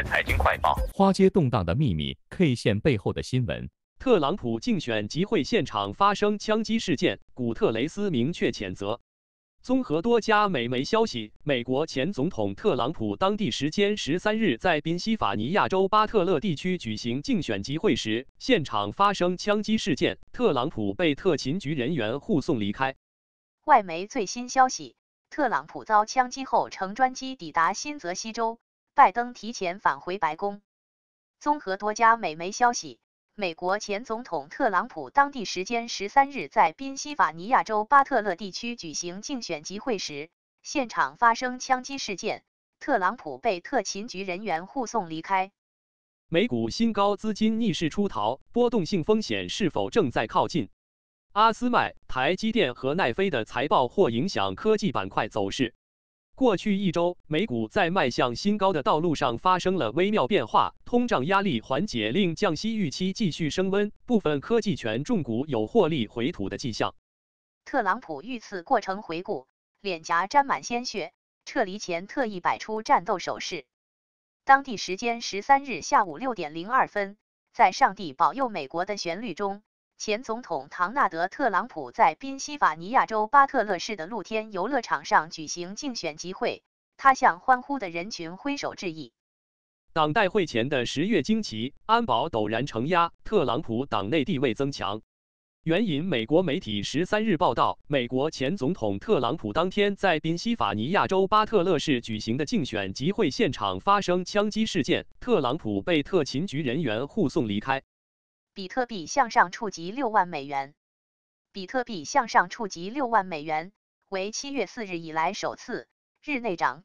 财经快报： 花街动荡的秘密 ，K 线背后的新闻。 特朗普竞选集会现场发生枪击事件，古特雷斯明确谴责。综合多家美媒消息，美国前总统特朗普当地时间13日在宾夕法尼亚州巴特勒地区举行竞选集会时，现场发生枪击事件，特朗普被特勤局人员护送离开。 外媒最新消息，特朗普遭枪击后乘专机抵达新泽西州，拜登提前返回白宫。综合多家美媒消息，美国前总统特朗普当地时间13日在宾夕法尼亚州巴特勒地区举行竞选集会时，现场发生枪击事件，特朗普被特勤局人员护送离开。 美股新高，资金逆势出逃，波动性风险是否正在靠近？阿斯麦、台积电和奈飞的财报或影响科技板块走势。过去一周，美股在迈向新高的道路上发生了微妙变化，通胀压力缓解令降息预期继续升温，部分科技权重股有获利回吐的迹象。 特朗普遇刺过程回顾，脸颊沾满鲜血，撤离前特意摆出战斗手势。当地时间13日下午6点02分，在上帝保佑美国的旋律中，前总统唐纳德·特朗普在宾夕法尼亚州巴特勒市的露天游乐场上举行竞选集会，他向欢呼的人群挥手致意。 党代会前的10月惊奇，安保陡然承压，特朗普党内地位增强。援引美国媒体13日报道，美国前总统特朗普当天在宾夕法尼亚州巴特勒市举行的竞选集会现场发生枪击事件，特朗普被特勤局人员护送离开。 比特币向上触及6万美元。比特币向上触及6万美元，为7月4日以来首次，日内涨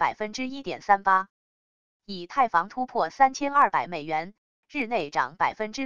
1.38%。以太坊突破3200美元，日内涨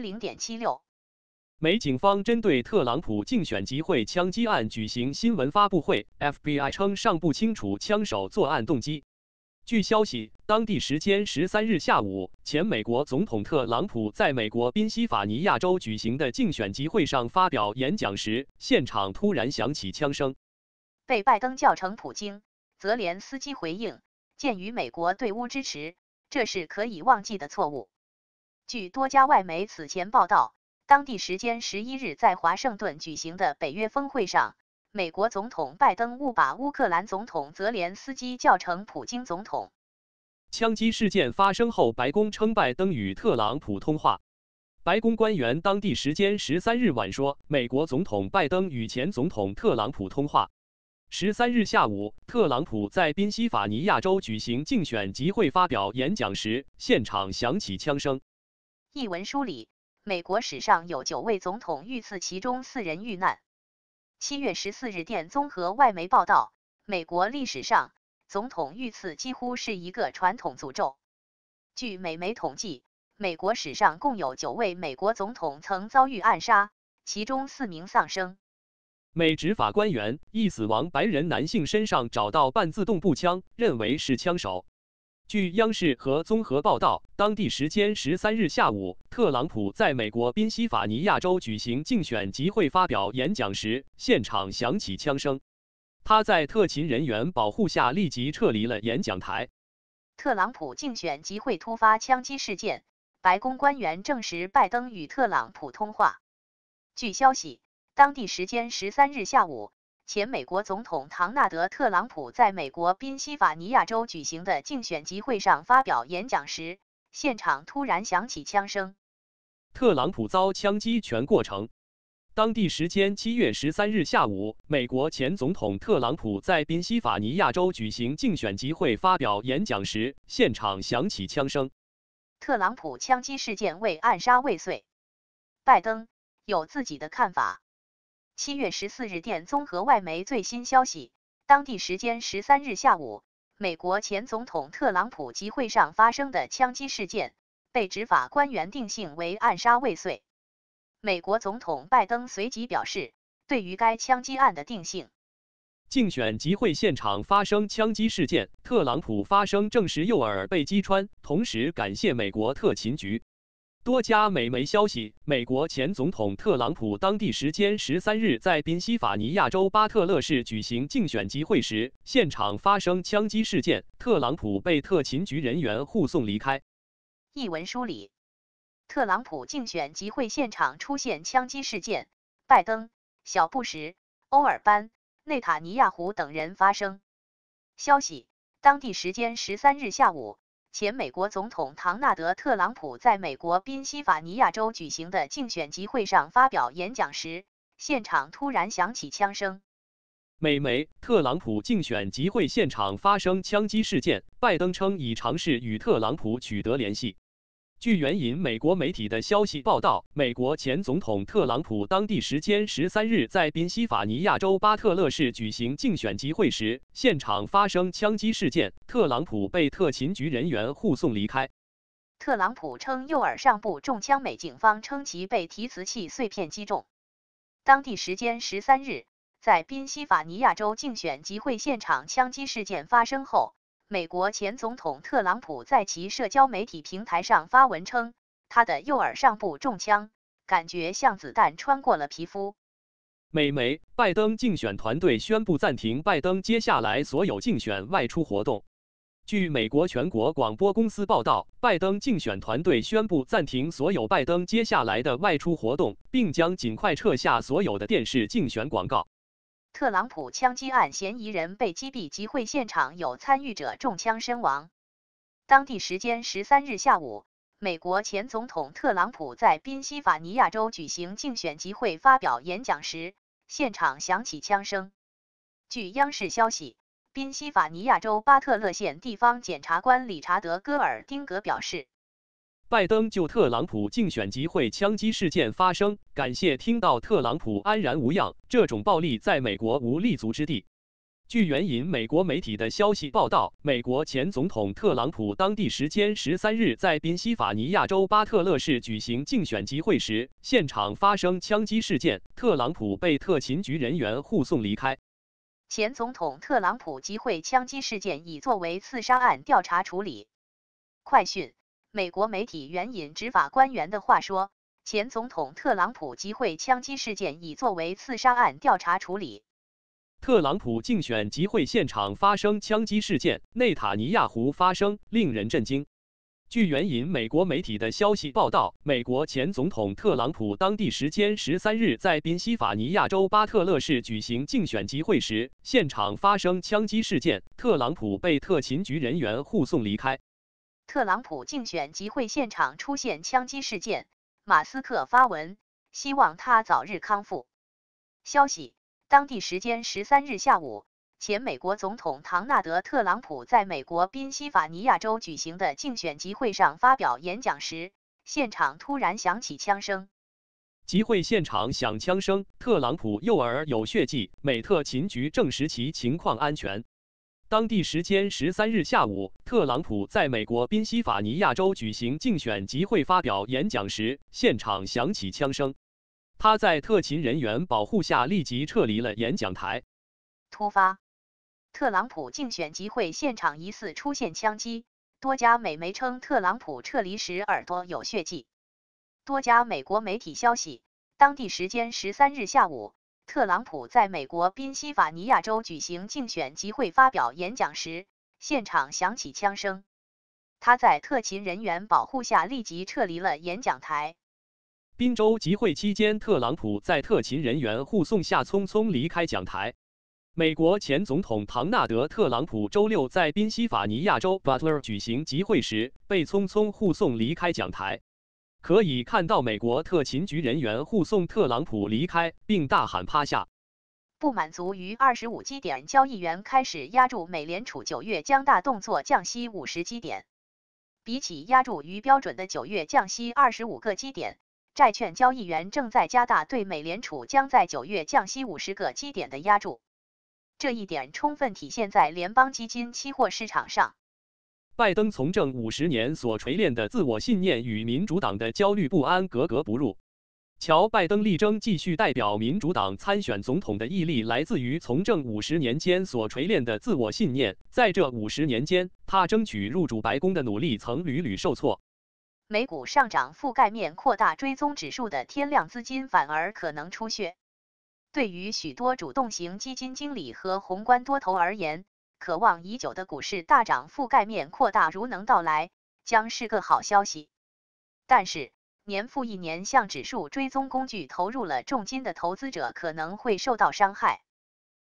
0.76%。 美警方针对特朗普竞选集会枪击案举行新闻发布会 ，FBI 称尚不清楚枪手作案动机。据消息，当地时间13日下午，前美国总统特朗普在美国宾夕法尼亚州举行的竞选集会上发表演讲时，现场突然响起枪声。 被拜登叫成普京，泽连斯基回应，鉴于美国对乌支持，这是可以忘记的错误。据多家外媒此前报道，当地时间11日在华盛顿举行的北约峰会上，美国总统拜登误把乌克兰总统泽连斯基叫成普京总统。 枪击事件发生后，白宫称拜登与特朗普通话。白宫官员当地时间13日晚说，美国总统拜登与前总统特朗普通话。13日下午，特朗普在宾夕法尼亚州举行竞选集会发表演讲时，现场响起枪声。 一文书里，美国史上有9位总统遇刺，其中4人遇难。7月14日电综合外媒报道，美国历史上总统遇刺几乎是一个传统诅咒。据美媒统计，美国史上共有9位美国总统曾遭遇暗杀，其中4名丧生。 美执法官员一死亡白人男性身上找到半自动步枪，认为是枪手。据央视和综合报道，当地时间13日下午，特朗普在美国宾夕法尼亚州举行竞选集会发表演讲时，现场响起枪声。他在特勤人员保护下立即撤离了演讲台。 特朗普竞选集会突发枪击事件，白宫官员证实拜登与特朗普通话。据消息，当地时间13日下午，前美国总统唐纳德·特朗普在美国宾夕法尼亚州举行的竞选集会上发表演讲时，现场突然响起枪声。 特朗普遭枪击全过程。当地时间7月13日下午，美国前总统特朗普在宾夕法尼亚州举行竞选集会发表演讲时，现场响起枪声。 特朗普枪击事件为暗杀未遂，拜登有自己的看法。7月14日电综合外媒最新消息，当地时间13日下午，美国前总统特朗普集会上发生的枪击事件，被执法官员定性为暗杀未遂。美国总统拜登随即表示，对于该枪击案的定性。 竞选集会现场发生枪击事件，特朗普发声证实右耳被击穿，同时感谢美国特勤局。多家美媒消息，美国前总统特朗普当地时间13日在宾夕法尼亚州巴特勒市举行竞选集会时，现场发生枪击事件，特朗普被特勤局人员护送离开。 一文梳理。特朗普竞选集会现场出现枪击事件，拜登、小布什、欧尔班、内塔尼亚胡等人发声。消息：当地时间13日下午，前美国总统唐纳德·特朗普在美国宾夕法尼亚州举行的竞选集会上发表演讲时，现场突然响起枪声。 美媒：特朗普竞选集会现场发生枪击事件，拜登称已尝试与特朗普取得联系。据援引美国媒体的消息报道，美国前总统特朗普当地时间13日在宾夕法尼亚州巴特勒市举行竞选集会时，现场发生枪击事件，特朗普被特勤局人员护送离开。 特朗普称右耳上部中枪，美警方称其被提词器碎片击中。当地时间13日，在宾夕法尼亚州竞选集会现场枪击事件发生后，美国前总统特朗普在其社交媒体平台上发文称，他的右耳上部中枪，感觉像子弹穿过了皮肤。 美媒：拜登竞选团队宣布暂停拜登接下来所有竞选外出活动。据美国全国广播公司报道，拜登竞选团队宣布暂停所有拜登接下来的外出活动，并将尽快撤下所有的电视竞选广告。 特朗普枪击案嫌疑人被击毙，集会现场有参与者中枪身亡。当地时间13日下午，美国前总统特朗普在宾夕法尼亚州举行竞选集会发表演讲时，现场响起枪声。据央视消息，宾夕法尼亚州巴特勒县地方检察官理查德·戈尔丁格表示， 拜登就特朗普竞选集会枪击事件发声，感谢听到特朗普安然无恙，这种暴力在美国无立足之地。据援引美国媒体的消息报道，美国前总统特朗普当地时间13日在宾夕法尼亚州巴特勒市举行竞选集会时，现场发生枪击事件，特朗普被特勤局人员护送离开。 前总统特朗普集会枪击事件已作为刺杀案调查处理。快讯：美国媒体援引执法官员的话说，前总统特朗普集会枪击事件已作为刺杀案调查处理。 特朗普竞选集会现场发生枪击事件，内塔尼亚胡发声，令人震惊。据援引美国媒体的消息报道，美国前总统特朗普当地时间13日在宾夕法尼亚州巴特勒市举行竞选集会时，现场发生枪击事件，特朗普被特勤局人员护送离开。 特朗普竞选集会现场出现枪击事件，马斯克发文，希望他早日康复。消息：当地时间13日下午，前美国总统唐纳德·特朗普在美国宾夕法尼亚州举行的竞选集会上发表演讲时，现场突然响起枪声。 集会现场响枪声，特朗普右耳有血迹，美特勤局证实其情况安全。当地时间13日下午，特朗普在美国宾夕法尼亚州举行竞选集会发表演讲时，现场响起枪声。他在特勤人员保护下立即撤离了演讲台。 突发，特朗普竞选集会现场疑似出现枪击，多家美媒称特朗普撤离时耳朵有血迹。多家美国媒体消息，当地时间13日下午，特朗普在美国宾夕法尼亚州举行竞选集会发表演讲时，现场响起枪声。他在特勤人员保护下立即撤离了演讲台。 宾州集会期间，特朗普在特勤人员护送下匆匆离开讲台。美国前总统唐纳德·特朗普周六在宾夕法尼亚州 Butler 举行集会时，被匆匆护送离开讲台。可以看到美国特勤局人员护送特朗普离开，并大喊趴下。 不满足于25基点，交易员开始押注美联储9月将大动作降息50基点。比起押注于标准的9月降息25个基点，债券交易员正在加大对美联储将在9月降息50个基点的押注。这一点充分体现在联邦基金期货市场上。 拜登从政50年所锤炼的自我信念与民主党的焦虑不安格格不入。乔·拜登力争继续代表民主党参选总统的毅力，来自于从政50年间所锤炼的自我信念。在这50年间，他争取入主白宫的努力曾屡屡受挫。 美股上涨，覆盖面扩大，追踪指数的天量资金反而可能出血。对于许多主动型基金经理和宏观多头而言，渴望已久的股市大涨覆盖面扩大如能到来， 将是个好消息。但是，年复一年向指数追踪工具投入了重金的投资者可能会受到伤害。